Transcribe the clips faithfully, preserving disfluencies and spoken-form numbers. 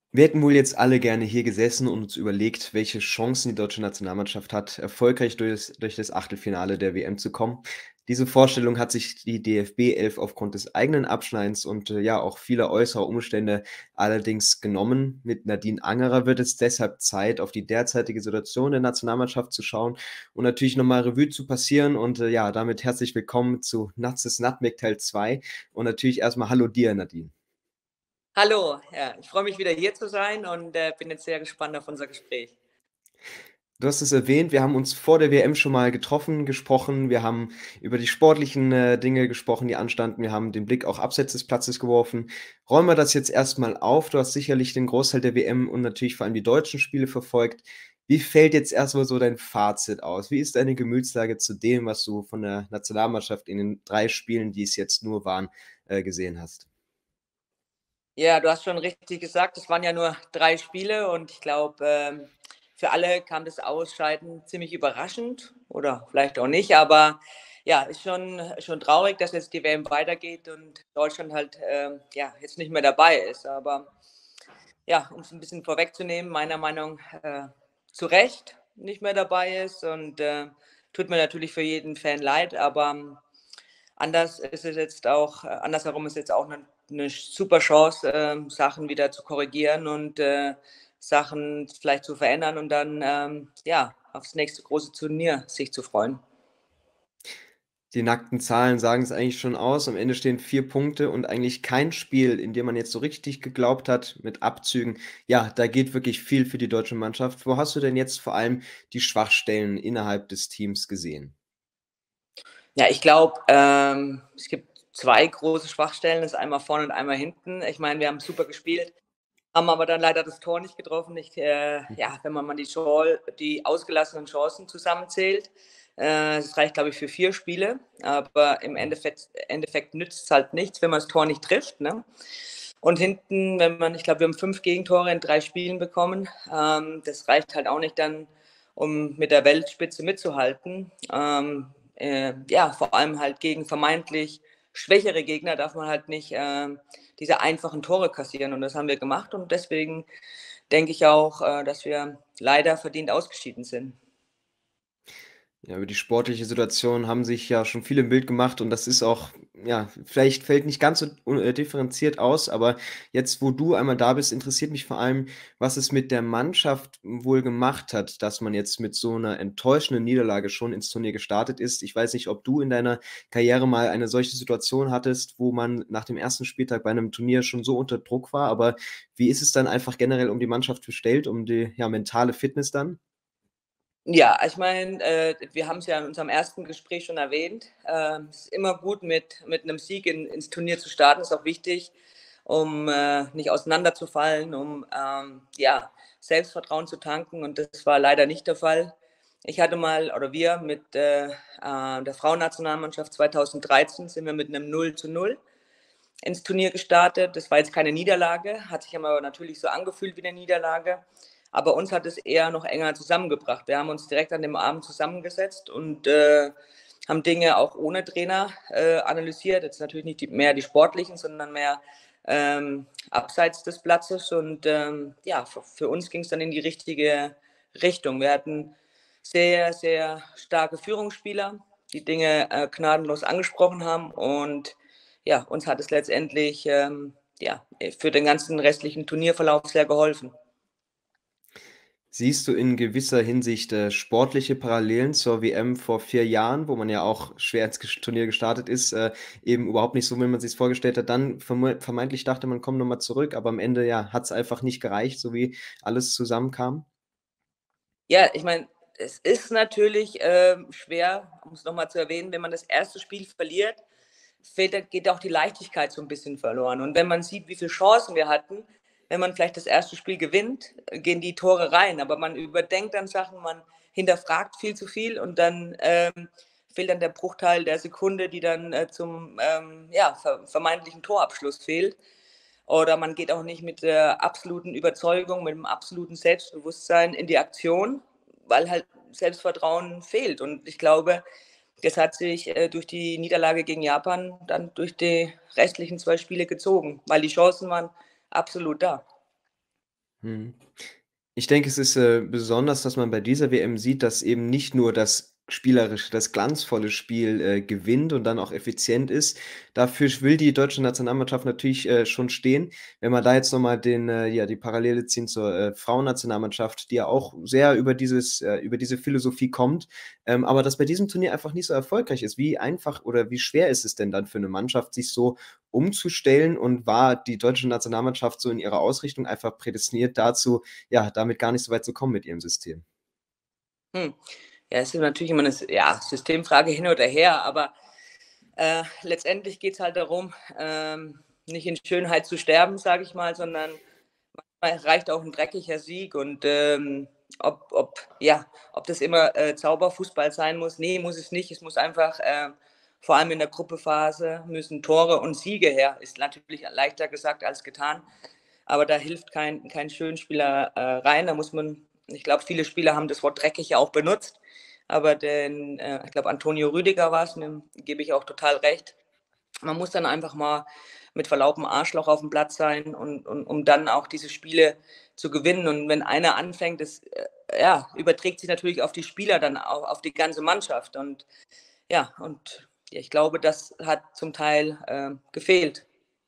Wir hätten wohl jetzt alle gerne hier gesessen und uns überlegt, welche Chancen die deutsche Nationalmannschaft hat, erfolgreich durch das durch das Achtelfinale der W M zu kommen. Diese Vorstellung hat sich die D F B elf aufgrund des eigenen Abschneidens und, äh, ja, auch vieler äußerer Umstände allerdings genommen. Mit Nadine Angerer wird es deshalb Zeit, auf die derzeitige Situation der Nationalmannschaft zu schauen und natürlich noch mal Revue zu passieren und, äh, ja, damit herzlich willkommen zu Natzes Nutmeg Teil zwei und natürlich erst mal hallo dir, Nadine. Hallo, ja, ich freue mich wieder hier zu sein und, äh, bin jetzt sehr gespannt auf unser Gespräch. Du hast es erwähnt, wir haben uns vor der W M schon mal getroffen, gesprochen. Wir haben über die sportlichen, äh, Dinge gesprochen, die anstanden. Wir haben den Blick auch abseits des Platzes geworfen. Räumen wir das jetzt erst mal auf. Du hast sicherlich den Großteil der W M und natürlich vor allem die deutschen Spiele verfolgt. Wie fällt jetzt erst mal so dein Fazit aus? Wie ist deine Gemütslage zu dem, was du von der Nationalmannschaft in den drei Spielen, die es jetzt nur waren, äh, gesehen hast? Ja, du hast schon richtig gesagt, es waren ja nur drei Spiele und ich glaube, ähm, für alle kam das Ausscheiden ziemlich überraschend oder vielleicht auch nicht, aber ja, ist schon schon traurig, dass jetzt die W M weitergeht und Deutschland halt, ähm, ja, jetzt nicht mehr dabei ist. Aber ja, um es ein bisschen vorwegzunehmen, meiner Meinung äh, zu Recht nicht mehr dabei ist und, äh, tut mir natürlich für jeden Fan leid, aber ähm, anders ist es jetzt auch äh, andersherum ist jetzt auch eine 'ne super Chance, ähm, Sachen wieder zu korrigieren und, äh, Sachen vielleicht zu verändern und dann, ähm, ja, aufs nächste große Turnier sich zu freuen. Die nackten Zahlen sagen es eigentlich schon aus. Am Ende stehen vier Punkte und eigentlich kein Spiel, in dem man jetzt so richtig geglaubt hat mit Abzügen. Ja, da geht wirklich viel für die deutsche Mannschaft. Wo hast du denn jetzt vor allem die Schwachstellen innerhalb des Teams gesehen? Ja, ich glaube, ähm, es gibt zwei große Schwachstellen. Das ist einmal vorne und einmal hinten. Ich meine, wir haben super gespielt, haben aber dann leider das Tor nicht getroffen. Ich, äh, ja, wenn man mal die, Chor die ausgelassenen Chancen zusammenzählt, äh, das reicht, glaube ich, für vier Spiele. Aber im Endeffekt, Endeffekt nützt es halt nichts, wenn man das Tor nicht trifft. Ne? Und hinten, wenn man, ich glaube, wir haben fünf Gegentore in drei Spielen bekommen. Ähm, das reicht halt auch nicht dann, um mit der Weltspitze mitzuhalten. Ähm, äh, ja, vor allem halt gegen vermeintlich schwächere Gegner darf man halt nicht äh, diese einfachen Tore kassieren. Und das haben wir gemacht. Und deswegen denke ich auch, äh, dass wir leider verdient ausgeschieden sind. Ja, über die sportliche Situation haben sich ja schon viele 'n Bild gemacht und das ist auch ja, vielleicht fällt nicht ganz so u äh, differenziert aus, aber jetzt, wo du einmal da bist, interessiert mich vor allem, was es mit der Mannschaft wohl gemacht hat, dass man jetzt mit so 'ner enttäuschenden Niederlage schon ins Turnier gestartet ist. Ich weiß nicht, ob du in deiner Karriere mal eine solche Situation hattest, wo man nach dem ersten Spieltag bei 'nem Turnier schon so unter Druck war, aber wie ist es dann einfach generell um die Mannschaft bestellt, um die, ja, mentale Fitness dann? Ja, ich meine, äh, wir haben es ja in unserem ersten Gespräch schon erwähnt. Ähm, es ist immer gut, mit mit 'nem Sieg in ins Turnier zu starten, ist auch wichtig, um, äh, nicht auseinanderzufallen, um, ähm, ja, Selbstvertrauen zu tanken und das war leider nicht der Fall. Ich hatte mal oder wir mit, äh, äh, der Frauennationalmannschaft zweitausenddreizehn sind wir mit 'nem null zu null ins Turnier gestartet. Das war jetzt keine Niederlage, hat sich aber natürlich so angefühlt wie 'ne Niederlage. Aber uns hat es eher noch enger zusammengebracht. Wir haben uns direkt an dem Abend zusammengesetzt und, äh, haben Dinge auch ohne Trainer, äh, analysiert. Jetzt natürlich nicht die mehr die sportlichen, sondern mehr, ähm, abseits des Platzes und, ähm, ja, f für uns ging's dann in die richtige Richtung. Wir hatten sehr, sehr starke Führungsspieler, die Dinge, äh, gnadenlos angesprochen haben und ja, uns hat es letztendlich, ähm, ja, äh, für den ganzen restlichen Turnierverlauf sehr geholfen. Siehst du in gewisser Hinsicht, äh, sportliche Parallelen zur W M vor vier Jahren, wo man ja auch schwer ins Gesch Turnier gestartet ist, äh, eben überhaupt nicht so, wie man sich's vorgestellt hat. Dann vermui vermeintlich dachte man, kommt noch mal zurück, aber am Ende, ja, hat's einfach nicht gereicht, so wie alles zusammenkam? Ja, ich meine, es ist natürlich, ähm, schwer, um es noch mal zu erwähnen, wenn man das erste Spiel verliert, fehlt da geht auch die Leichtigkeit so 'n bisschen verloren. Und wenn man sieht, wie viele Chancen wir hatten, wenn man vielleicht das erste Spiel gewinnt, äh, gehen die Tore rein, aber man überdenkt dann Sachen, man hinterfragt viel zu viel und dann, ähm, fehlt dann der Bruchteil der Sekunde, die dann, äh, zum, ähm, ja, ver vermeintlichen Torabschluss fehlt. Oder man geht auch nicht mit der absoluten Überzeugung, mit dem absoluten Selbstbewusstsein in die Aktion, weil halt Selbstvertrauen fehlt. Und ich glaube, das hat sich, äh, durch die Niederlage gegen Japan dann durch die restlichen zwei Spiele gezogen, weil die Chancen waren absolut da. Mhm. Ich denke, es ist, äh, besonders, dass man bei dieser W M sieht, dass eben nicht nur das spielerische das glanzvolle Spiel, äh, gewinnt und dann auch effizient ist. Dafür sch will die deutsche Nationalmannschaft natürlich, äh, schon stehen. Wenn man da jetzt noch mal den äh, ja, die Parallele ziehen zur, äh, Frauennationalmannschaft, die ja auch sehr über dieses äh, über diese Philosophie kommt, ähm, aber das bei diesem Turnier einfach nicht so erfolgreich ist. Wie einfach oder wie schwer ist es denn dann für 'ne Mannschaft, sich so umzustellen und war die deutsche Nationalmannschaft so in ihrer Ausrichtung einfach prädestiniert dazu, ja, damit gar nicht so weit zu kommen mit ihrem System? Hm. Ja, es ist natürlich immer 'ne S ja, Systemfrage hin oder her, aber, äh, letztendlich geht's halt darum, ähm, nicht in Schönheit zu sterben, sage ich mal, sondern manchmal reicht auch 'n dreckiger Sieg und, ähm, ob ob ja, ob das immer, äh, Zauberfußball sein muss? Ne, muss es nicht. Es muss einfach, äh vor allem in der Gruppenphase müssen Tore und Siege her. Ist natürlich leichter gesagt als getan, aber da hilft kein kein Schönspieler, äh, rein. Da muss man ich glaube, viele Spieler haben das Wort dreckig ja auch benutzt, aber den äh, ich glaube, Antonio Rüdiger war's, dem gebe ich auch total recht. Man muss dann einfach mal mit Verlaub 'n Arschloch auf'm Platz sein und und um dann auch diese Spiele zu gewinnen. Und wenn einer anfängt, das, äh, ja, überträgt sich natürlich auf die Spieler dann auch auf die ganze Mannschaft. Und ja, und ich glaube, das hat zum Teil, ähm, gefehlt.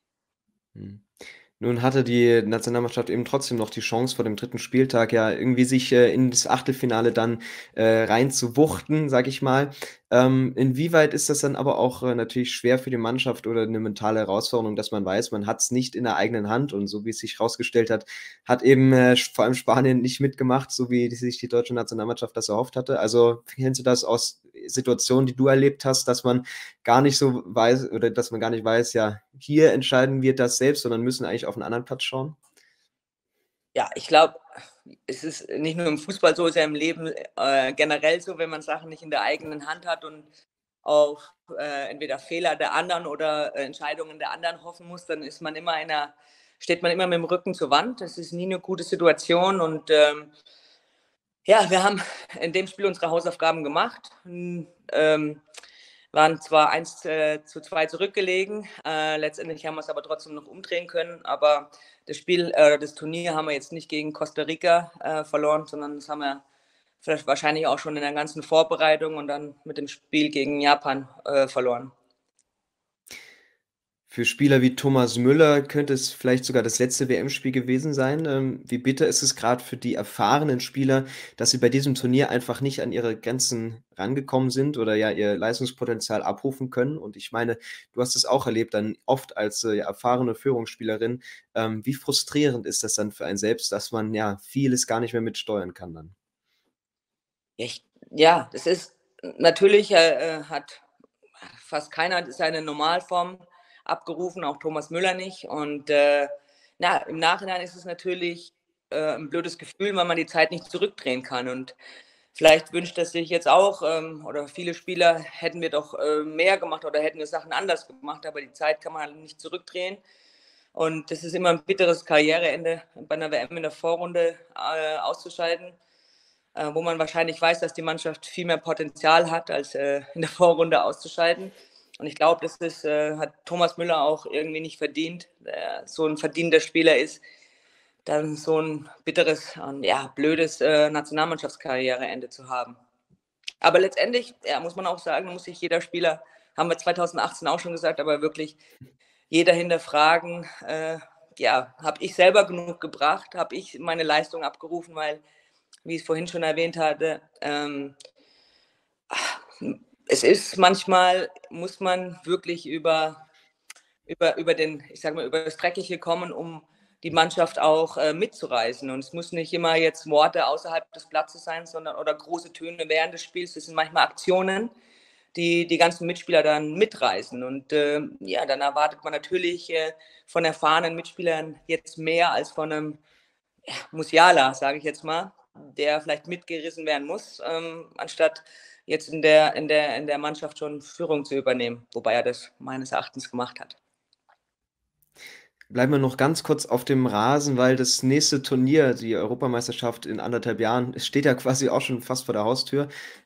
Mhm. Nun hatte die Nationalmannschaft eben trotzdem noch die Chance, vor dem dritten Spieltag ja irgendwie sich, äh, ins Achtelfinale dann, äh, reinzuwuchten, sage ich mal. Ähm, inwieweit ist das dann aber auch, äh, natürlich schwer für die Mannschaft oder 'ne mentale Herausforderung, dass man weiß, man hat's nicht in der eigenen Hand und so wie es sich rausgestellt hat, hat eben, äh, sch vor allem Spanien nicht mitgemacht, so wie die sich die deutsche Nationalmannschaft das erhofft hatte. Also, kennst du das aus Situationen, die du erlebt hast, dass man gar nicht so weiß oder dass man gar nicht weiß, ja, hier entscheiden wir das selbst, sondern müssen eigentlich auf 'n anderen Platz schauen? Ja, ich glaube, es ist nicht nur im Fußball so, ist ja im Leben, äh, generell so, wenn man Sachen nicht in der eigenen Hand hat und auf, äh, entweder Fehler der anderen oder Entscheidungen der anderen hoffen muss, dann ist man immer in 'ner steht man immer mit'm Rücken zur Wand. Das ist nie 'ne gute Situation und, ähm ja, wir haben in dem Spiel unsere Hausaufgaben gemacht, hm, ähm, waren zwar eins, äh, zu zwei zurückgelegen, äh, letztendlich haben wir's aber trotzdem noch umdrehen können, aber das Spiel äh, das Turnier haben wir jetzt nicht gegen Costa Rica, äh, verloren, sondern das haben wir vielleicht wahrscheinlich auch schon in der ganzen Vorbereitung und dann mit dem Spiel gegen Japan, äh, verloren. Für Spieler wie Thomas Müller könnte es vielleicht sogar das letzte WM-Spiel gewesen sein. Ähm, wie bitter ist es grad für die erfahrenen Spieler, dass sie bei diesem Turnier einfach nicht an ihre Grenzen rangekommen sind oder ja ihr Leistungspotenzial abrufen können? Und ich meine, du hast es auch erlebt dann oft als, äh, erfahrene Führungsspielerin. Ähm, wie frustrierend ist das dann für einen selbst, dass man, ja, vieles gar nicht mehr mit steuern kann dann? Ich ja, das ist natürlich, äh, äh, hat fast keiner seine Normalform abgerufen, auch Thomas Müller nicht. Und, äh, na, im Nachhinein ist es natürlich, äh, 'n blödes Gefühl, weil man die Zeit nicht zurückdrehen kann. Und vielleicht wünscht er sich jetzt auch, ähm, oder viele Spieler: „Hätten wir doch, äh, mehr gemacht oder hätten wir Sachen anders gemacht“, aber die Zeit kann man halt nicht zurückdrehen. Und das ist immer 'n bitteres Karriereende, bei 'ner WM in der Vorrunde, äh, auszuscheiden, äh, wo man wahrscheinlich weiß, dass die Mannschaft viel mehr Potenzial hat, als, äh, in der Vorrunde auszuscheiden. Und ich glaube, das ist äh, hat Thomas Müller auch irgendwie nicht verdient, der so 'n verdienter Spieler ist, dann so 'n bitteres und, ja, blödes, äh, Nationalmannschaftskarriereende zu haben. Aber letztendlich, ja, muss man auch sagen, muss sich jeder Spieler haben wir zweitausendachtzehn auch schon gesagt, aber wirklich jeder hinterfragen, äh, ja: „Habe ich selber genug gebracht? Habe ich meine Leistung abgerufen?“ Weil, wie ich's vorhin schon erwähnt hatte, ähm hm, es ist manchmal muss man wirklich über über über den ich sage mal, über das Dreckige kommen, um die Mannschaft auch, äh, mitzureißen. Und es muss nicht immer jetzt Worte außerhalb des Platzes sein, sondern oder große Töne während des Spiels. Das sind manchmal Aktionen, die die ganzen Mitspieler dann mitreißen. Und, ähm, ja, dann erwartet man natürlich, äh, von erfahrenen Mitspielern jetzt mehr als von 'nem, ja, Musiala, sage ich jetzt mal, der vielleicht mitgerissen werden muss, ähm, anstatt jetzt in der in der in der Mannschaft schon Führung zu übernehmen, wobei er das meines Erachtens gemacht hat. Bleiben wir noch ganz kurz auf dem Rasen, weil das nächste Turnier, die Europameisterschaft in anderthalb Jahren, es steht ja quasi auch schon fast vor der Haustür.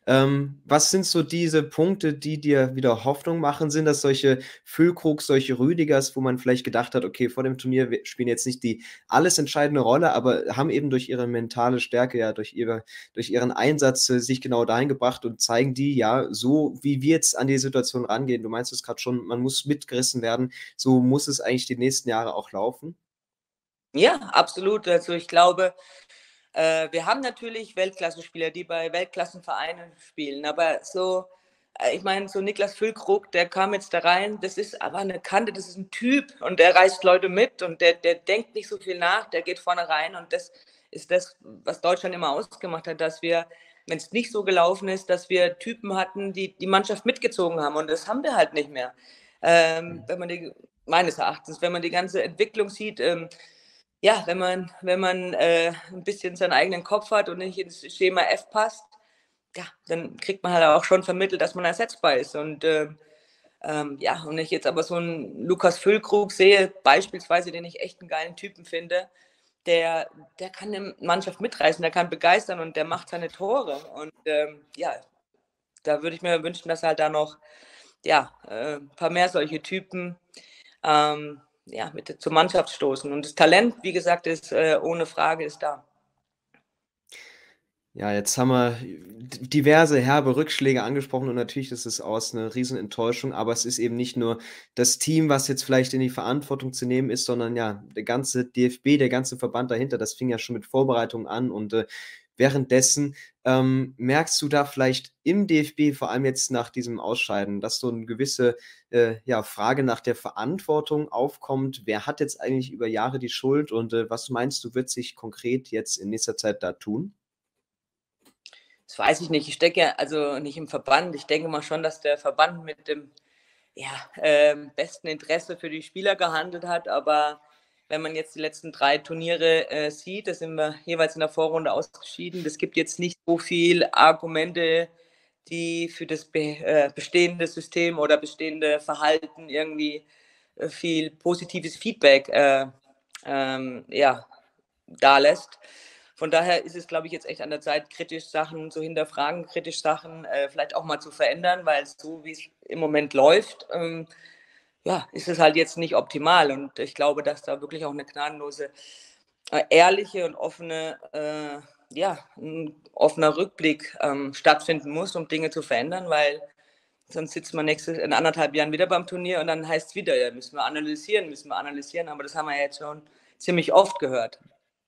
Ähm, was sind so diese Punkte, die dir wieder Hoffnung machen? Sind das solche Füllkrugs, solche Rüdigers, wo man vielleicht gedacht hat: „Okay, vor dem Turnier w spielen jetzt nicht die alles entscheidende Rolle, aber haben eben durch ihre mentale Stärke, ja, durch ihre durch ihren Einsatz, äh, sich genau dahin gebracht und zeigen die, ja, so wie wir jetzt an die Situation rangehen." Du meinst es grad schon, man muss mitgerissen werden. So muss es eigentlich die nächsten Jahre auch laufen? Ja, absolut. Also, ich glaube, äh, wir haben natürlich Weltklasse-Spieler, die bei Weltklassenvereinen spielen, aber so äh, ich meine, so Niklas Füllkrug, der kam jetzt da rein, das ist aber 'ne Kante, das ist 'n Typ und der reißt Leute mit und der der denkt nicht so viel nach, der geht vorne rein und das ist das, was Deutschland immer ausgemacht hat, dass wir, wenn's nicht so gelaufen ist, dass wir Typen hatten, die die Mannschaft mitgezogen haben und das haben wir halt nicht mehr. Ähm, Mhm. wenn man die meines Erachtens, wenn man die ganze Entwicklung sieht, ähm, ja, wenn man wenn man, äh, 'n bisschen seinen eigenen Kopf hat und nicht ins Schema F passt, ja, dann kriegt man halt auch schon vermittelt, dass man ersetzbar ist und, ähm, ähm, ja, und ich jetzt aber so 'n Lukas Füllkrug sehe beispielsweise, den ich echt 'n geilen Typen finde, der der kann 'ne Mannschaft mitreißen, der kann begeistern und der macht seine Tore und, ähm, ja, da würde ich mir wünschen, dass halt da noch, ja, äh, paar mehr solche Typen, ähm, ja, mit zur Mannschaft stoßen und das Talent, wie gesagt, ist, äh, ohne Frage ist da. Ja, jetzt haben wir d diverse herbe Rückschläge angesprochen und natürlich ist es aus 'ne Riesenenttäuschung, aber es ist eben nicht nur das Team, was jetzt vielleicht in die Verantwortung zu nehmen ist, sondern ja, der ganze D F B, der ganze Verband dahinter. Das fing ja schon mit Vorbereitungen an und, äh, währenddessen, ähm, merkst du da vielleicht im D F B, vor allem jetzt nach diesem Ausscheiden, dass so 'n gewisse, äh, ja, Frage nach der Verantwortung aufkommt? Wer hat jetzt eigentlich über Jahre die Schuld und, äh, was meinst du, wird sich konkret jetzt in nächster Zeit da tun? Das weiß ich nicht. Ich stecke ja also nicht im Verband. Ich denke mal schon, dass der Verband mit dem, ja, ähm, besten Interesse für die Spieler gehandelt hat, aber wenn man jetzt die letzten drei Turniere, äh, sieht, da sind wir jeweils in der Vorrunde ausgeschieden. Es gibt jetzt nicht so viel Argumente, die für das be äh, bestehende System oder bestehende Verhalten irgendwie, äh, viel positives Feedback, äh, ähm, ja, dalässt. Von daher ist es, glaube ich, jetzt echt an der Zeit, kritisch Sachen zu hinterfragen, kritisch Sachen, äh, vielleicht auch mal zu verändern, weil so wie's im Moment läuft, ähm, ja, ist es halt jetzt nicht optimal und ich glaube, dass da wirklich auch 'ne gnadenlose, äh, ehrliche und offene äh, ja, 'n offener Rückblick, ähm, stattfinden muss, um Dinge zu verändern, weil sonst sitzt man nächste in anderthalb Jahren wieder beim Turnier und dann heißt's wieder: „Ja, müssen wir analysieren, müssen wir analysieren“, aber das haben wir ja jetzt schon ziemlich oft gehört.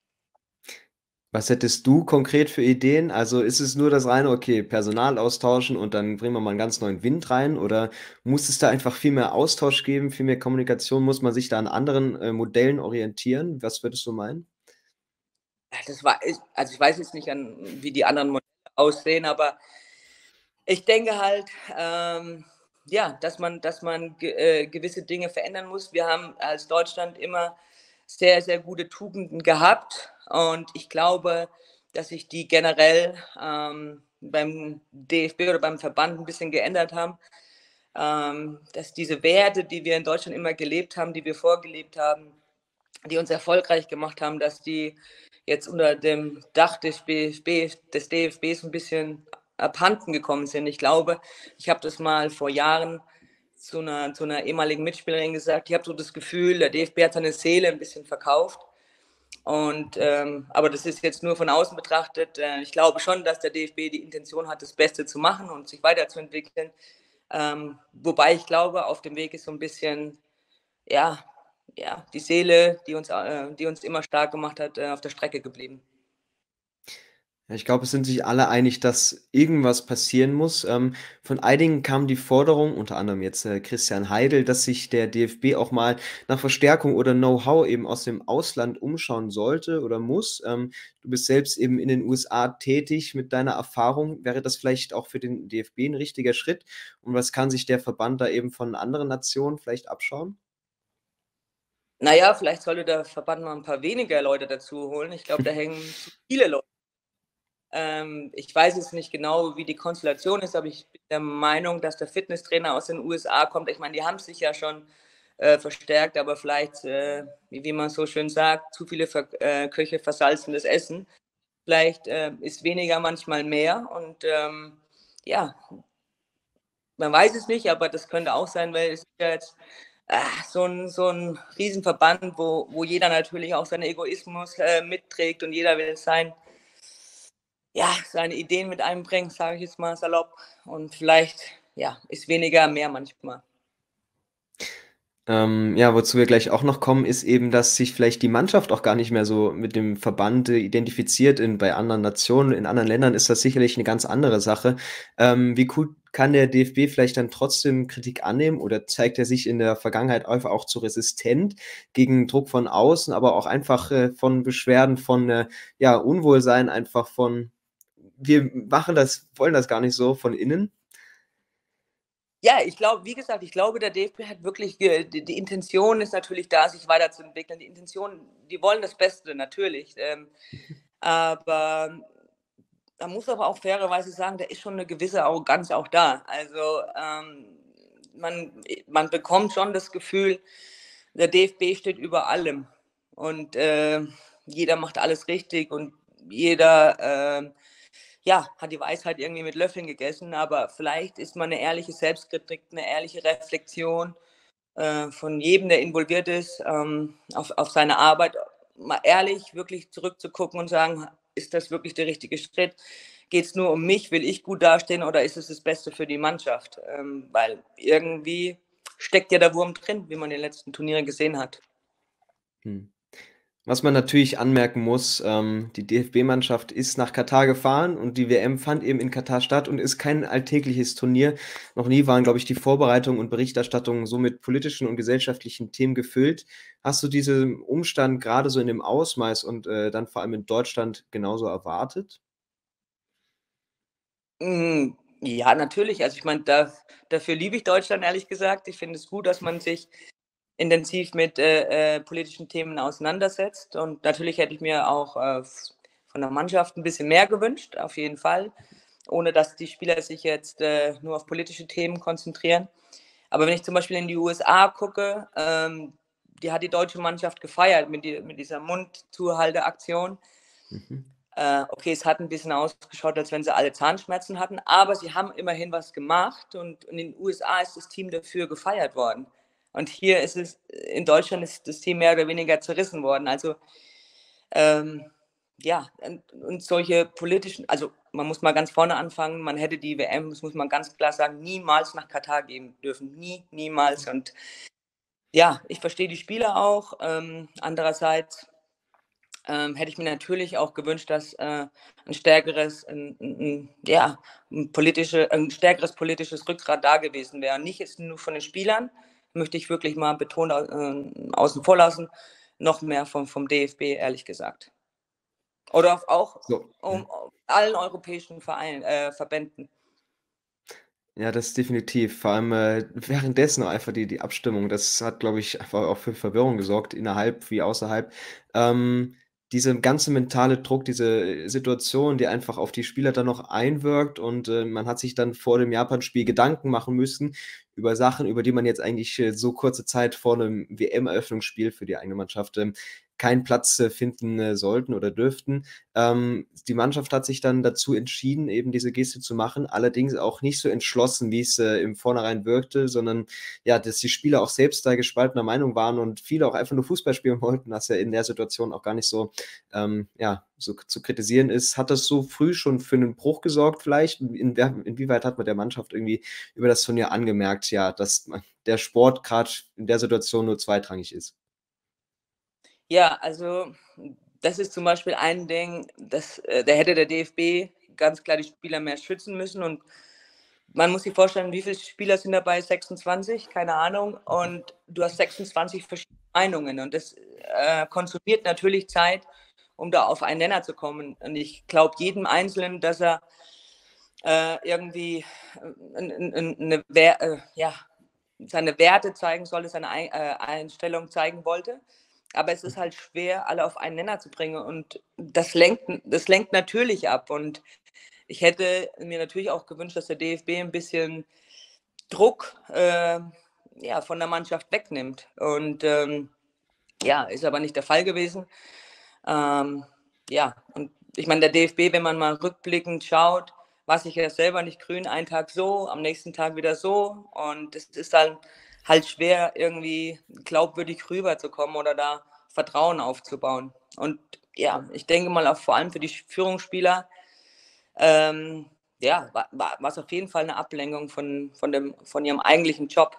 Was hättest du konkret für Ideen? Also, ist es nur das reine: „Okay, Personal austauschen und dann bringen wir mal 'n ganz neuen Wind rein“, oder muss es da einfach viel mehr Austausch geben, viel mehr Kommunikation? Muss man sich da an anderen, äh, Modellen orientieren? Was würdest du meinen? Ja, das war ich also, ich weiß jetzt nicht an wie die anderen Modelle aussehen, aber ich denke halt, ähm, ja, dass man dass man ge äh, gewisse Dinge verändern muss. Wir haben als Deutschland immer sehr, sehr gute Tugenden gehabt und ich glaube, dass sich die generell, ähm, beim D F B oder beim Verband 'n bisschen geändert haben, ähm, dass diese Werte, die wir in Deutschland immer gelebt haben, die wir vorgelebt haben, die uns erfolgreich gemacht haben, dass die jetzt unter dem Dach des BFB des D F Bs 'n bisschen abhanden gekommen sind. Ich glaube, ich habe das mal vor Jahren zu 'ner zu 'ner ehemaligen Mitspielerin gesagt: „Ich habe so das Gefühl, der D F B hat seine Seele 'n bisschen verkauft.“ Und, ähm aber das ist jetzt nur von außen betrachtet. Äh, ich glaube schon, dass der D F B die Intention hat, das Beste zu machen und sich weiterzuentwickeln. Ähm, wobei ich glaube, auf dem Weg ist so 'n bisschen, ja ja, die Seele, die uns äh, die uns immer stark gemacht hat, äh, auf der Strecke geblieben. Ja, ich glaube, es sind sich alle einig, dass irgendwas passieren muss. Ähm, von einigen kam die Forderung, unter anderem jetzt, äh, Christian Heidel, dass sich der D F B auch mal nach Verstärkung oder Know-how eben aus dem Ausland umschauen sollte oder muss. Ähm, du bist selbst eben in den USA tätig mit deiner Erfahrung. Wäre das vielleicht auch für den D F B 'n richtiger Schritt? Und was kann sich der Verband da eben von anderen Nationen vielleicht abschauen? Na ja, vielleicht sollte der Verband mal 'n paar weniger Leute dazu holen. Ich glaube, da hängen zu viele Leu Ähm, ich weiß jetzt nicht genau, wie die Konstellation ist, aber ich bin der Meinung, dass der Fitnesstrainer aus den USA kommt. Ich meine, die haben sich ja schon, äh, verstärkt, aber vielleicht, äh, wie wie man so schön sagt: „Zu viele ver äh, Köche versalzen das Essen.“ Vielleicht, äh, ist weniger manchmal mehr und, ähm ja, man weiß es nicht, aber das könnte auch sein, weil es ist ja jetzt äh, so ein so ein Riesenverband, wo wo jeder natürlich auch seinen Egoismus, äh, mitträgt und jeder will sein ja, seine Ideen mit einbringen, sage ich jetzt mal salopp. Und vielleicht, ja, ist weniger mehr manchmal. Ähm, ja, wozu wir gleich auch noch kommen, ist eben, dass sich vielleicht die Mannschaft auch gar nicht mehr so mit dem Verband, äh, identifiziert. In bei anderen Nationen, in anderen Ländern ist das sicherlich eine ganz andere Sache. Ähm, wie gut kann der D F B vielleicht dann trotzdem Kritik annehmen oder zeigt er sich in der Vergangenheit einfach auch zu resistent gegen Druck von außen, aber auch einfach, äh, von Beschwerden, von, äh, ja, Unwohlsein, einfach von: „Wir machen das wollen das gar nicht so“, von innen? Ja, ich glaube wie gesagt, ich glaube, der D F B hat wirklich ge die die Intention ist natürlich da, sich weiterzuentwickeln. Die Intention die wollen das Beste natürlich, ähm, Mhm. aber man muss aber auch fairerweise sagen, da ist schon eine gewisse Arroganz auch da. Also, ähm, man man bekommt schon das Gefühl, der D F B steht über allem und, äh, jeder macht alles richtig und jeder, ähm, ja, hat die Weisheit irgendwie mit Löffeln gegessen, aber vielleicht ist mal eine ehrliche Selbstkritik, eine ehrliche Reflexion, äh, von jedem, der involviert ist, ähm, auf auf seine Arbeit, mal ehrlich wirklich zurückzugucken und sagen: „Ist das wirklich der richtige Schritt? Geht es nur um mich? Will ich gut dastehen oder ist es das Beste für die Mannschaft?“ Ähm, weil irgendwie steckt ja der Wurm drin, wie man in den letzten Turnieren gesehen hat. Mhm. Was man natürlich anmerken muss, ähm, die D F B-Mannschaft ist nach Katar gefahren und die W M fand eben in Katar statt und ist kein alltägliches Turnier. Noch nie waren, glaube ich, die Vorbereitung und Berichterstattung so mit politischen und gesellschaftlichen Themen gefüllt. Hast du diesen Umstand gerade so in dem Ausmaß und, äh, dann vor allem in Deutschland genauso erwartet? Hm, ja, natürlich. Also, ich meine, da dafür liebe ich Deutschland, ehrlich gesagt. Ich finde es gut, dass man sich intensiv mit, äh, äh, politischen Themen auseinandersetzt und natürlich hätte ich mir auch, äh, v von der Mannschaft ein bisschen mehr gewünscht, auf jeden Fall, ohne dass die Spieler sich jetzt, äh, nur auf politische Themen konzentrieren. Aber wenn ich zum Beispiel in die U S A gucke, ähm, die hat die deutsche Mannschaft gefeiert mit die mit dieser Mundzuhalteaktion. Mhm. Äh, okay, es hat ein bisschen ausgeschaut, als wenn sie alle Zahnschmerzen hatten, aber sie haben immerhin was gemacht und in den U S A ist das Team dafür gefeiert worden. Und hier ist es in Deutschland ist das Team mehr oder weniger zerrissen worden. Also, ähm, ja, und und solche politischen also, man muss mal ganz vorne anfangen, man hätte die W M, das muss man ganz klar sagen, niemals nach Katar geben dürfen. Nie, niemals. Und ja, ich verstehe die Spieler auch. Ähm, andererseits ähm, hätte ich mir natürlich auch gewünscht, dass, äh, 'n stärkeres 'n 'n 'n ja, 'n politische 'n stärkeres politisches Rückgrat da gewesen wäre. Nicht jetzt nur von den Spielern, möchte ich wirklich mal betont au ähm, außen vor lassen, noch mehr vom vom D F B, ehrlich gesagt. Oder auf auch So, ja. um allen europäischen Vereinen äh, Verbänden. Ja, das definitiv. Vor allem, äh, währenddessen auch einfach die die Abstimmung, das hat, glaube ich, einfach auch für Verwirrung gesorgt, innerhalb wie außerhalb. Ähm, Diese ganze mentale Druck, diese, äh, Situation, die einfach auf die Spieler dann noch einwirkt und, äh, man hat sich dann vor dem Japan-Spiel Gedanken machen müssen über Sachen, über die man jetzt eigentlich, äh, so kurze Zeit vor 'nem W M-Eröffnungsspiel für die eigene Mannschaft, ähm, keinen Platz, äh, finden, äh, sollten oder dürften. Ähm, die Mannschaft hat sich dann dazu entschieden, eben diese Geste zu machen, allerdings auch nicht so entschlossen, wie es, äh, im Vornherein wirkte, sondern ja, dass die Spieler auch selbst da gespaltener Meinung waren und viele auch einfach nur Fußball spielen wollten, was ja in der Situation auch gar nicht so, ähm, ja, so k zu kritisieren ist. Hat das so früh schon für 'nen Bruch gesorgt vielleicht? In wer inwieweit hat man der Mannschaft irgendwie über das Turnier angemerkt, ja, dass man der Sport grad in der Situation nur zweitrangig ist? Ja, also, das ist zum Beispiel ein Ding, das äh, da hätte der D F B ganz klar die Spieler mehr schützen müssen und man muss sich vorstellen, wie viele Spieler sind dabei? sechsundzwanzig? Keine Ahnung. Und du hast sechsundzwanzig verschiedene Meinungen und das, äh, konsumiert natürlich Zeit, um da auf einen Nenner zu kommen. Und ich glaube jedem Einzelnen, dass er, äh, irgendwie, äh, 'n 'n 'n 'ne Wer äh, ja, seine Werte zeigen sollte, seine Ei äh, Einstellung zeigen wollte. Aber es ist halt schwer, alle auf einen Nenner zu bringen und das lenkt das lenkt natürlich ab und ich hätte mir natürlich auch gewünscht, dass der D F B ein bisschen Druck, ähm, ja, von der Mannschaft wegnimmt und, ähm, ja, ist aber nicht der Fall gewesen. Ähm, ja, und ich meine, der D F B, wenn man mal rückblickend schaut, wasche ich ja selber nicht grün, einen Tag so, am nächsten Tag wieder so. Und es ist dann halt schwer, irgendwie glaubwürdig rüberzukommen oder da Vertrauen aufzubauen. Und ja, ich denke mal auch vor allem für die Führungsspieler, ähm, ja, war, war es auf jeden Fall eine Ablenkung von, von, dem, von ihrem eigentlichen Job.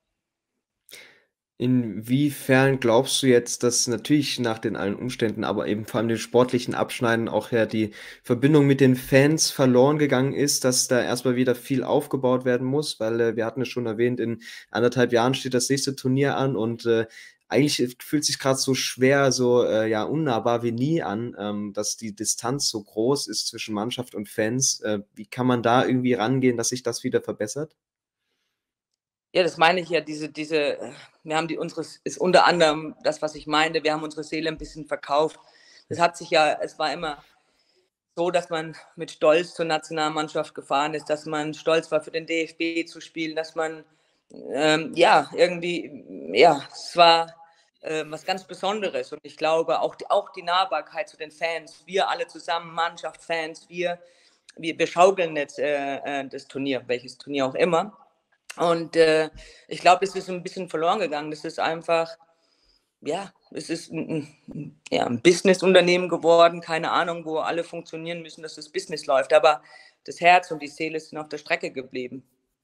Inwiefern glaubst du jetzt, dass natürlich nach den allen Umständen, aber eben vor allem den sportlichen Abschneiden auch ja die Verbindung mit den Fans verloren gegangen ist, dass da erst mal wieder viel aufgebaut werden muss? Weil, äh, wir hatten es schon erwähnt, in anderthalb Jahren steht das nächste Turnier an und, äh, eigentlich äh, fühlt sich grad so schwer, so, äh, ja, unnahbar wie nie an, ähm, dass die Distanz so groß ist zwischen Mannschaft und Fans. Äh, wie kann man da irgendwie rangehen, dass sich das wieder verbessert? Ja, das meine ich ja, diese, diese, äh, wir haben die unseres, ist unter anderem das, was ich meinte, wir haben unsere Seele ein bisschen verkauft. Das hat sich ja, es war immer so, dass man mit Stolz zur Nationalmannschaft gefahren ist, dass man stolz war, für den D F B zu spielen, dass man, ähm, ja, irgendwie, ja, es war äh, was ganz Besonderes. Und ich glaube, auch die, auch die Nahbarkeit zu den Fans, wir alle zusammen, Mannschaft, Fans, wir, wir, wir schaukeln jetzt äh, äh, das Turnier, welches Turnier auch immer. Und äh, ich glaube, das ist ein bisschen verloren gegangen. Das ist einfach, ja, es ist ein, ein, ja, ein Businessunternehmen geworden, keine Ahnung, wo alle funktionieren müssen, dass das Business läuft. Aber das Herz und die Seele sind auf der Strecke geblieben.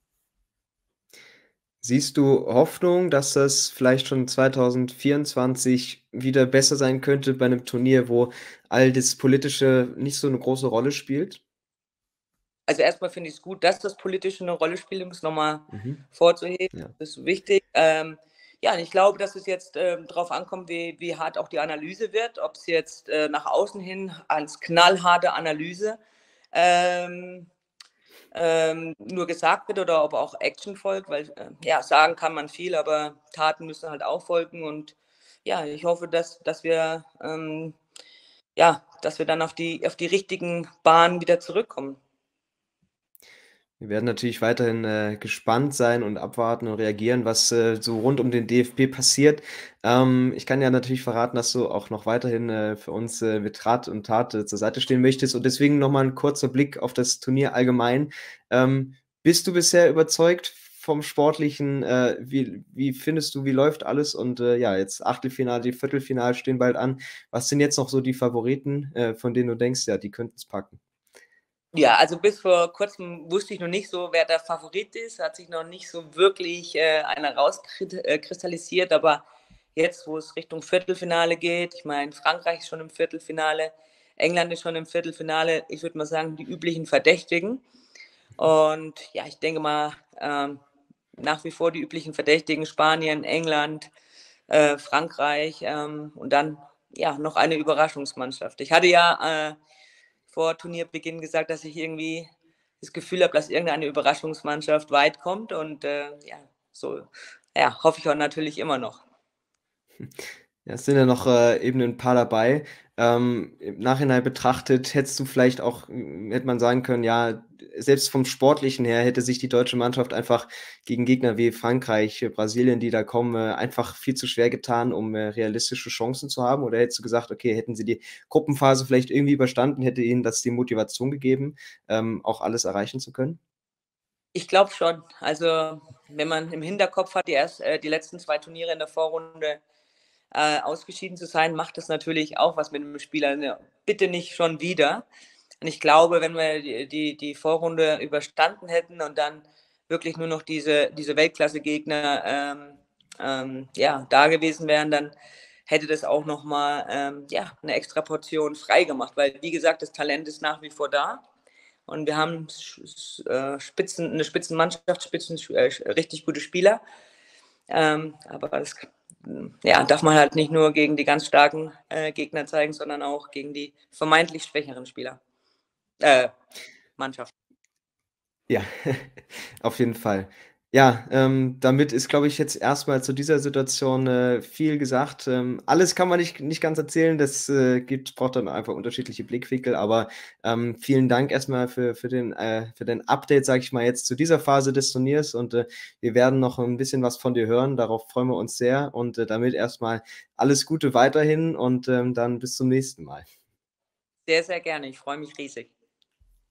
Siehst du Hoffnung, dass das vielleicht schon zweitausendvierundzwanzig wieder besser sein könnte bei 'nem Turnier, wo all das Politische nicht so 'ne große Rolle spielt? Also erstmal finde ich es gut, dass das Politische eine Rolle spielt, um es nochmal Mhm. vorzuheben. Ja. Das ist wichtig. Ähm, ja, und ich glaube, dass es jetzt ähm, darauf ankommt, wie, wie hart auch die Analyse wird, ob es jetzt äh, nach außen hin als knallharte Analyse ähm, ähm, nur gesagt wird oder ob auch Action folgt, weil äh, ja, sagen kann man viel, aber Taten müssen halt auch folgen. Und ja, ich hoffe, dass, dass wir ähm, ja, dass wir dann auf die, auf die richtigen Bahnen wieder zurückkommen. Wir werden natürlich weiterhin, äh, gespannt sein und abwarten und reagieren, was, äh, so rund um den D F B passiert. Ähm, ich kann ja natürlich verraten, dass du auch noch weiterhin, äh, für uns, äh, mit Rat und Tat, äh, zur Seite stehen möchtest und deswegen noch mal 'n kurzer Blick auf das Turnier allgemein. Ähm, bist du bisher überzeugt vom Sportlichen? Äh, wie wie findest du, wie läuft alles? Und, äh, ja, jetzt Achtelfinale, die Viertelfinale stehen bald an. Was sind jetzt noch so die Favoriten, äh, von denen du denkst, ja, die können's packen? Ja, also bis vor Kurzem wusste ich noch nicht so, wer der Favorit ist. Hat sich noch nicht so wirklich äh, einer rauskristallisiert. Aber jetzt, wo es Richtung Viertelfinale geht, ich meine, Frankreich ist schon im Viertelfinale, England ist schon im Viertelfinale. Ich würde mal sagen, die üblichen Verdächtigen. Und ja, ich denke mal, ähm, nach wie vor die üblichen Verdächtigen: Spanien, England, äh, Frankreich ähm, und dann ja noch eine Überraschungsmannschaft. Ich hatte ja äh, vor Turnierbeginn gesagt, dass ich irgendwie das Gefühl habe, dass irgendeine Überraschungsmannschaft weit kommt und äh, ja, so ja, hoffe ich auch natürlich immer noch. Ja, es sind ja noch, äh, eben 'n paar dabei. Ähm, im Nachhinein betrachtet, hättest du vielleicht auch hm, hätte man sagen können, ja, selbst vom Sportlichen her hätte sich die deutsche Mannschaft einfach gegen Gegner wie Frankreich, äh, Brasilien, die da kommen, äh, einfach viel zu schwer getan, um, äh, realistische Chancen zu haben? Oder hättest du gesagt: „Okay, hätten sie die Gruppenphase vielleicht irgendwie überstanden, hätte ihnen das die Motivation gegeben, ähm, auch alles erreichen zu können?“ Ich glaube schon. Also, wenn man im Hinterkopf hat, die erst äh, die letzten zwei Turniere in der Vorrunde äh, ausgeschieden zu sein, macht das natürlich auch was mit dem Spieler. Ne, bitte nicht schon wieder. Und ich glaube, wenn wir die, die, die Vorrunde überstanden hätten und dann wirklich nur noch diese, diese Weltklasse-Gegner ähm, ähm, ja, da gewesen wären, dann hätte das auch nochmal ähm, ja, eine extra Portion frei gemacht. Weil, wie gesagt, das Talent ist nach wie vor da. Und wir haben äh, Spitzen, eine Spitzenmannschaft, Spitzen, äh, richtig gute Spieler. Ähm, aber das ja, darf man halt nicht nur gegen die ganz starken äh, Gegner zeigen, sondern auch gegen die vermeintlich schwächeren Spieler. Äh, Mannschaft. Ja, auf jeden Fall. Ja, ähm, damit ist, glaube ich, jetzt erst mal zu dieser Situation, äh, viel gesagt. Ähm, alles kann man nicht nicht ganz erzählen, das, äh, gibt braucht dann einfach unterschiedliche Blickwinkel, aber, ähm, vielen Dank erst mal für für den äh, für dein Update, sage ich mal jetzt zu dieser Phase des Turniers und, äh, wir werden noch 'n bisschen was von dir hören. Darauf freuen wir uns sehr und, äh, damit erst mal alles Gute weiterhin und, ähm, dann bis zum nächsten Mal. Sehr, sehr gerne. Ich freue mich riesig.